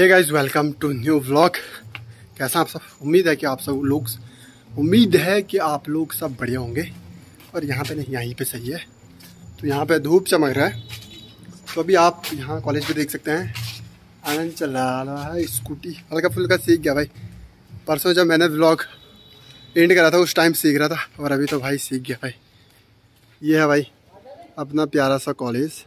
Hey guys, welcome to new vlog. कैसा आप सब? उम्मीद है कि आप लोग सब बढ़िया होंगे। और यहाँ पे नहीं, यहीं पे सही है। तो यहाँ पे धूप चमक रहा है। तो अभी आप यहाँ कॉलेज पे देख सकते हैं, आनंद चला रहा है स्कूटी। हल्का फुल्का सीख गया भाई। परसों जब मैंने व्लॉग एंड करा था उस टाइम सीख रहा था, और अभी तो भाई सीख गया भाई। ये है भाई अपना प्यारा सा कॉलेज।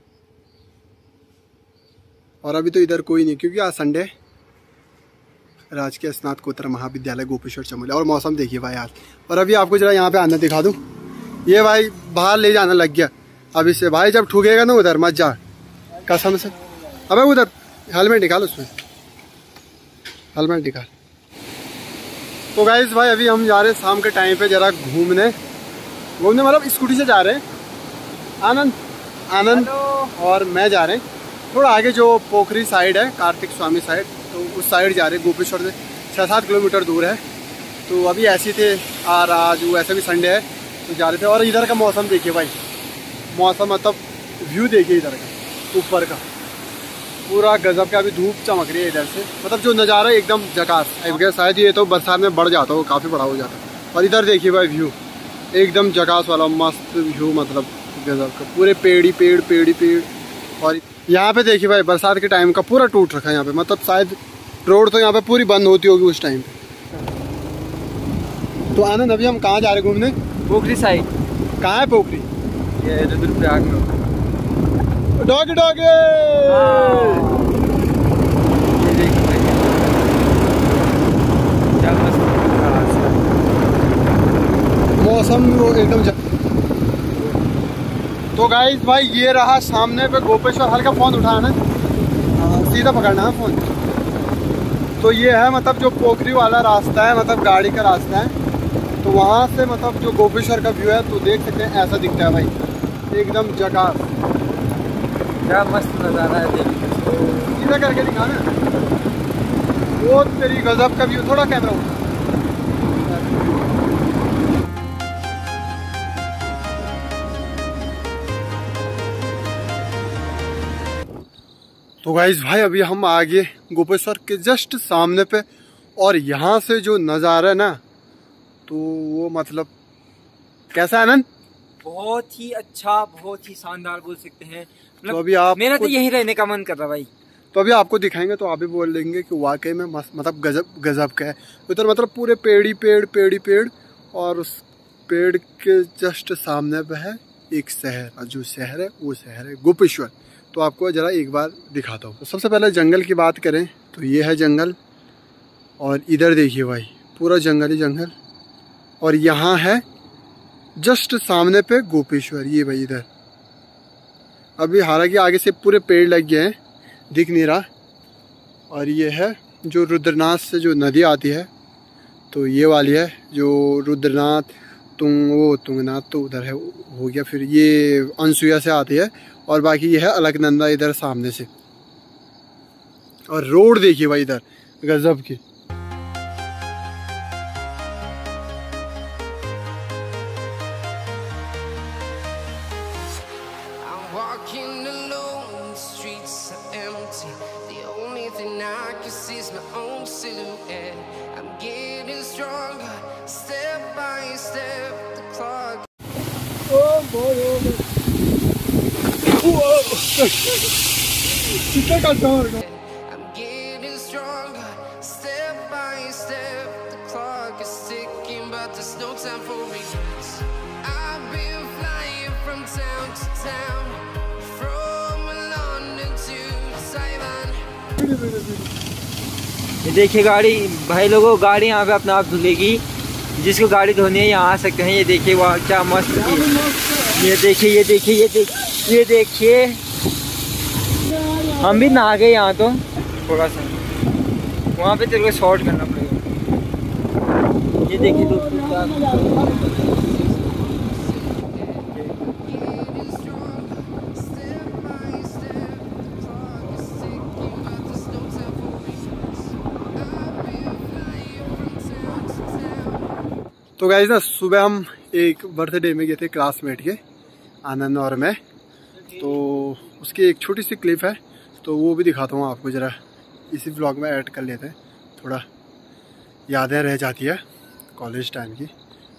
और अभी तो इधर कोई नहीं, क्योंकि आज संडे। राजकीय स्नातकोत्तर महाविद्यालय गोपेश्वर चमोली। और मौसम देखिए भाई आज। और अभी आपको जरा यहाँ पे आना दिखा दूँ। ये भाई बाहर ले जाना लग गया अभी से। भाई जब ठुकेगा ना उधर मत जा, कसम से। अबे उधर हेलमेट निकाल, उसमें हेलमेट निकाल। तो गाइस भाई अभी हम जा रहे हैं शाम के टाइम पे जरा घूमने मतलब स्कूटी से जा रहे हैं। आनंद और मैं जा रहे हैं थोड़ा आगे, जो पोखरी साइड है, कार्तिक स्वामी साइड, तो उस साइड जा रहे हैं। गोपेश्वर से 6-7 किलोमीटर दूर है। तो अभी ऐसे थे और आज वैसे भी संडे है तो जा रहे थे। और इधर का मौसम देखिए भाई, मौसम मतलब व्यू देखिए इधर का, ऊपर का पूरा गजब का। अभी धूप चमक रही है इधर से, मतलब जो नज़ारा है एकदम झकास। शायद ये तो बरसात में बढ़ जाता हो, काफ़ी बड़ा हो जाता। और इधर देखिए भाई व्यू एकदम झकास वाला, मस्त व्यू, मतलब गजब का। पूरे पेड़ ही पेड़। और यहाँ पे देखिए भाई बरसात के टाइम का पूरा टूट रखा है यहाँ पे, मतलब शायद रोड तो यहाँ पे पूरी बंद होती होगी उस टाइम पे। तो आनंद अभी हम कहाँ जा रहे हैं घूमने? पोखरी साइड। कहाँ है पोखरी? ये रुद्रप्रयाग में। डॉगे मौसम वो एकदम। तो गाइस भाई ये रहा सामने पे गोपेश्वर। हल्का फ़ोन उठाना, सीधा पकड़ना है फ़ोन। तो ये है मतलब जो पोखरी वाला रास्ता है, मतलब गाड़ी का रास्ता है। तो वहाँ से मतलब जो गोपेश्वर का व्यू है तो देख सकते हैं, ऐसा दिखता है भाई एकदम जगह। क्या मस्त नज़ारा है, सीधा करके दिखाना। वो तेरी गजब का व्यू। थोड़ा कैमरा उठा। तो गाइस भाई अभी हम आगे गोपेश्वर के जस्ट सामने पे। और यहाँ से जो नज़ारा है ना, तो वो मतलब कैसा है आनंद? बहुत ही अच्छा, बहुत ही शानदार बोल सकते हैं। मतलब तो अभी आप, मेरा तो यहीं रहने का मन कर रहा भाई। तो अभी आपको दिखाएंगे तो आप भी बोल देंगे कि वाकई में मस्त, मतलब गजब का है। उधर मतलब पूरे पेड़ ही पेड़। और उस पेड़ के जस्ट सामने पे है एक शहर, और जो शहर है वो शहर है गोपेश्वर। तो आपको ज़रा एक बार दिखाता हूँ। तो सबसे पहले जंगल की बात करें तो ये है जंगल। और इधर देखिए भाई पूरा जंगल ही जंगल। और यहाँ है जस्ट सामने पे गोपेश्वर। ये भाई इधर अभी हालांकि आगे से पूरे पेड़ लग गए हैं, दिख नहीं रहा। और ये है जो रुद्रनाथ से जो नदी आती है, तो ये वाली है जो रुद्रनाथ। तुंगनाथ तो उधर है, हो गया। फिर ये अनसुईया से आती है। और बाकी ये है अलकनंदा इधर सामने से। और रोड देखिए भाई इधर गजब की। कितना करता हूँ। ये देखिए गाड़ी, भाई लोगों गाड़ी यहाँ पे अपना आप धुलेगी। जिसको गाड़ी धोनी है यहाँ आ सकते हैं। ये देखिए वहाँ क्या मस्त है। ये देखिए हम भी नहा गए यहाँ। तो थोड़ा सा वहाँ पे तेरे को शॉर्ट करना पड़ेगा। ये देखिए दोस्तों, तो गाइस ना सुबह हम एक बर्थडे में गए थे क्लासमेट के, आनंद और मैं। तो उसकी एक छोटी सी क्लिप है, तो वो भी दिखाता हूँ आपको ज़रा। इसी व्लॉग में ऐड कर लेते हैं, थोड़ा यादें रह जाती है कॉलेज टाइम की।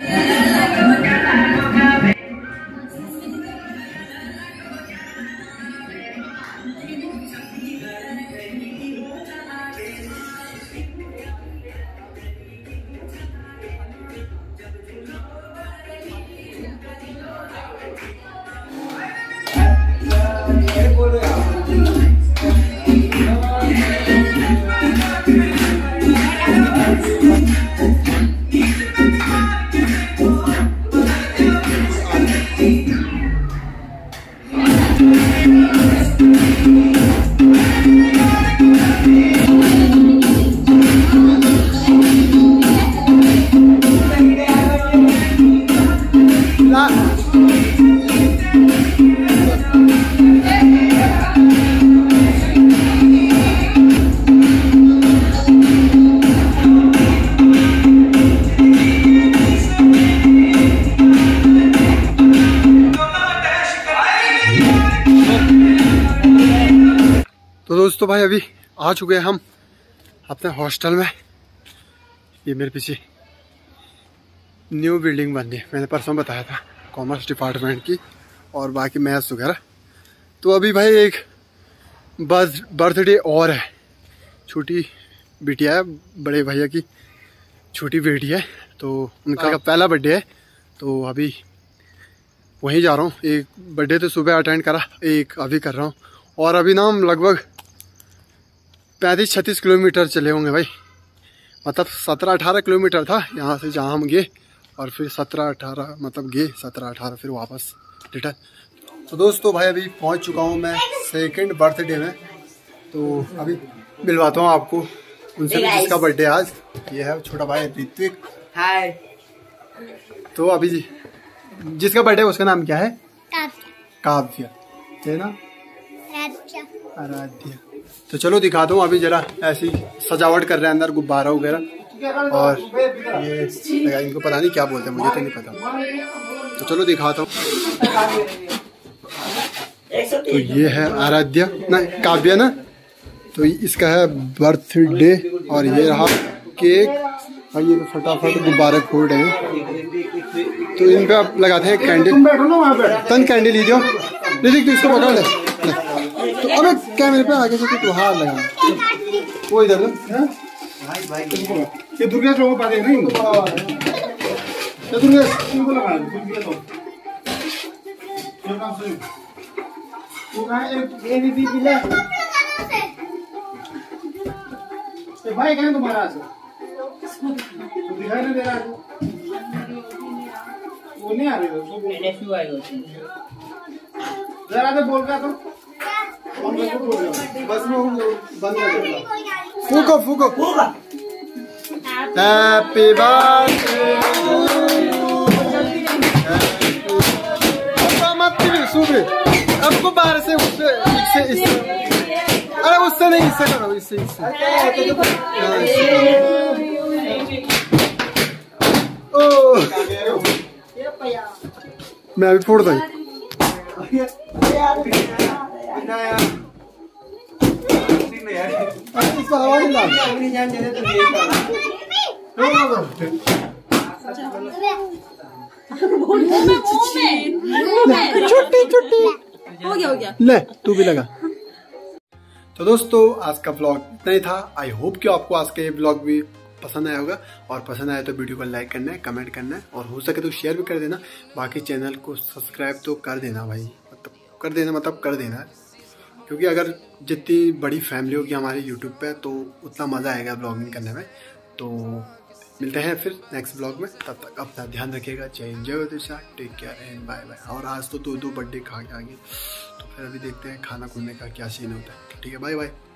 तो दोस्तों भाई अभी आ चुके हैं हम अपने हॉस्टल में। ये मेरे पीछे न्यू बिल्डिंग बन रही है, मैंने परसों बताया था, कॉमर्स डिपार्टमेंट की और बाकी मैथ्स वगैरह। तो अभी भाई एक बर्थडे और है, छोटी बिटिया है, बड़े भैया की छोटी बेटी है, तो उनका पहला बर्थडे है। तो अभी वहीं जा रहा हूँ। एक बर्थडे तो सुबह अटेंड करा, एक अभी कर रहा हूँ। और अभी ना हम लगभग 35-36 किलोमीटर चले होंगे भाई, मतलब 17-18 किलोमीटर था यहाँ से जहाँ हम गए, और फिर 17-18 मतलब गए 17-18 फिर वापस रिटर्न। तो दोस्तों भाई अभी पहुँच चुका हूँ मैं सेकंड बर्थडे में। तो अभी मिलवाता हूँ आपको उनसे जिसका बर्थडे आज। ये है छोटा भाई ऋत्विक। हाय। तो अभी जिसका बर्थडे उसका नाम क्या है? काव्या है ना? आराध्या। तो चलो दिखाता हूँ, अभी जरा ऐसी सजावट कर रहे हैं अंदर, गुब्बारा वगैरह, और ये इनको पता नहीं क्या बोलते हैं, मुझे तो नहीं पता। तो चलो दिखाता हूँ। तो ये है आराध्या ना, काव्या ना, तो इसका है बर्थडे। और ये रहा केक, और ये फटाफट गुब्बारे फोड़ रहे हैं। तो इन पे आप लगाते हैं कैंडल। तन कैंडल लीजिए, देख तो इसको पकड़ ले। तो अबे कैमरे पे आगे से तो हाथ लगा, वो इधर ये दुर्गा चौक पे देख नहीं, ये दुर्गा इनको लगा दुर्गा तो जो काम से वो का एक भी पिला ए भाई कहां तुम्हारा है? तो दिखाई नहीं दे रहा है, वो नहीं आ रही है, वो नेक्स्ट आएगा जरा तो बोल का तो बस में बंद कर दो। फूको फूको फूको। हैप्पी बर्थडे मत सुबह आपको बाहर से इससे अरे उससे नहीं, इससे करो, इससे ओ मैं अभी फोड़ दूँ। हो गया ले तू भी लगा। तो दोस्तों आज का ब्लॉग इतना ही था। आई होप कि आपको आज का ये ब्लॉग भी पसंद आया होगा, और पसंद आया तो वीडियो को लाइक करना है, कमेंट करना है, और हो सके तो शेयर भी कर देना। बाकी चैनल को सब्सक्राइब तो कर देना भाई, मतलब कर देना, क्योंकि अगर जितनी बड़ी फैमिली होगी हमारी यूट्यूब पे तो उतना मज़ा आएगा ब्लॉगिंग करने में। तो मिलते हैं फिर नेक्स्ट ब्लॉग में, तब तक अपना ध्यान रखिएगा। जय हिंद, जय Disha, take care and bye bye. और आज तो 2 बर्थडे खा के आगे, तो फिर अभी देखते हैं खाना खुलने का क्या सीन होता है। ठीक है, बाय बाय।